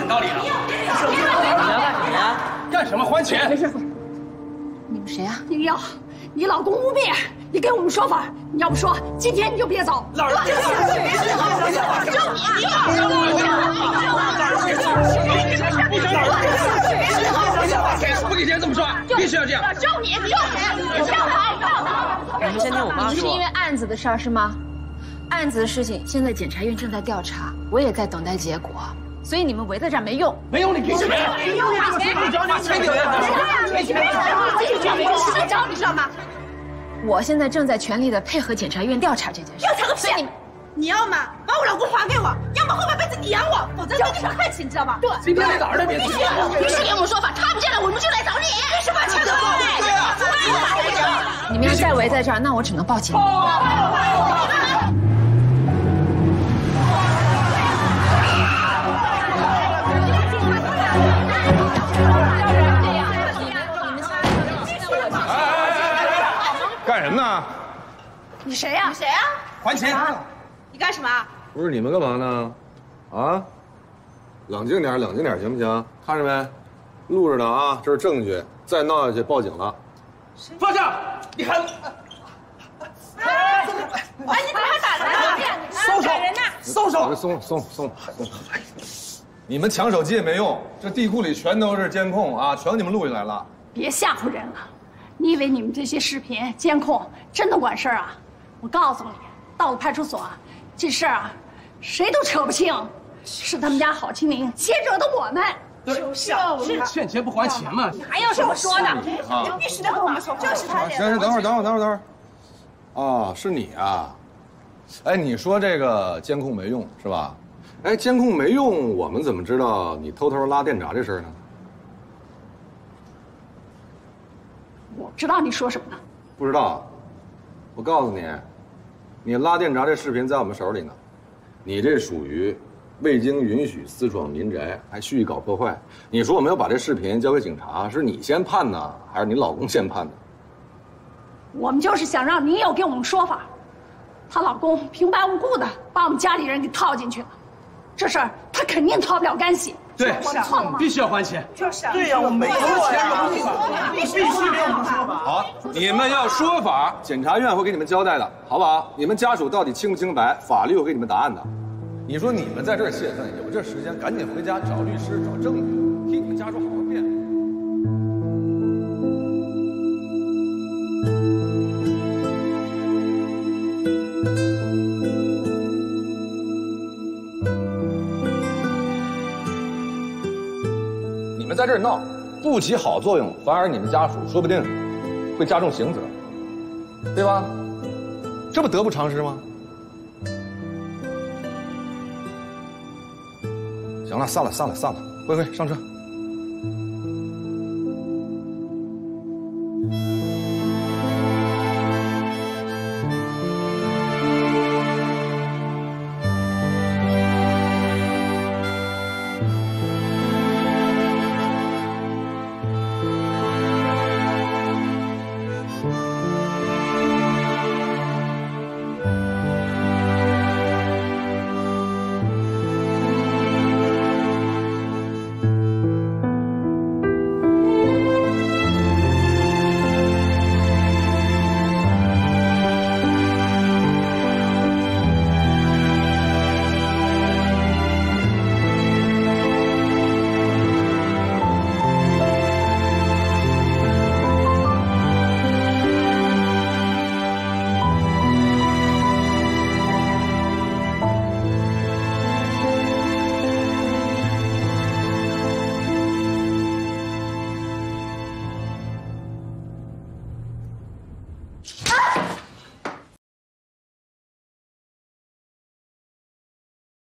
讲道理啊！ 你要干什么呀？ 干什么？还钱！ 没事。你们谁啊？ 宁耀，你老公污蔑，你给我们说法。你要不说，今天你就别走。 老人，不给钱这么说，必须要这样。 就你，就你上来！ 你们先听我妈说。 你是因为案子的事儿是吗？案子的事情现在检察院正在调查，我也在等待结果，所以你们围在这儿没用。 没用，你凭什么？ 没用啊！ 把钱给我！ 谁找你知道吗？我现在正在全力的配合检察院调查这件事。 调查个屁！你要么把我老公还给我，要么后半辈子你养我，否则对你不客气，你知道吗？对， 今天哪儿的别提。 必须给我们说法，他不见了，我们就来找你。必须把钱给我！ 对呀， 你们要再围在这儿，那我只能报警。 干什么呢？ 你谁呀？ 谁呀？ 还钱！ 你干什么？ 不是你们干嘛呢？啊，冷静点，冷静点，行不行？看着没？录着呢啊，这是证据，再闹下去报警了。 放下！你还…… 哎，你怎么还打人呢？ 松手！松手！ 松！你们抢手机也没用，这地库里全都是监控啊，全给你们录下来了。 别吓唬人了！你以为你们这些视频监控真的管事儿啊？我告诉你，到了派出所，这事儿啊，谁都扯不清，是他们家郝清明先惹的我们。 是欠钱不还钱嘛？ 还有什么说的？ 你必须得和我们说，就是他。 行，等会儿。哦，是你啊？哎，你说这个监控没用是吧？哎，监控没用，我们怎么知道你偷偷拉电闸这事儿呢？ 我知道你说什么呢。 不知道，我告诉你，你拉电闸这视频在我们手里呢，你这属于未经允许私闯民宅，还蓄意搞破坏。你说我们要把这视频交给警察，是你先判呢，还是你老公先判的？ 我们就是想让您有给我们说法。她老公平白无故的把我们家里人给套进去了，这事儿他肯定逃不了干系。 对， 我错了吗？ 必须要还钱。 就是对呀，我没错呀， 必须给我们说法。 好，你们要说法，检察院会给你们交代的，好不好？你们家属到底清不清白，法律会给你们答案的。你说你们在这儿泄愤，有这时间赶紧回家找律师、找证据，替你们家属好好辩。你们在这儿闹，不起好作用，反而你们家属说不定会加重刑责，对吧？这不得不偿失吗？行了，散了，慧慧上车。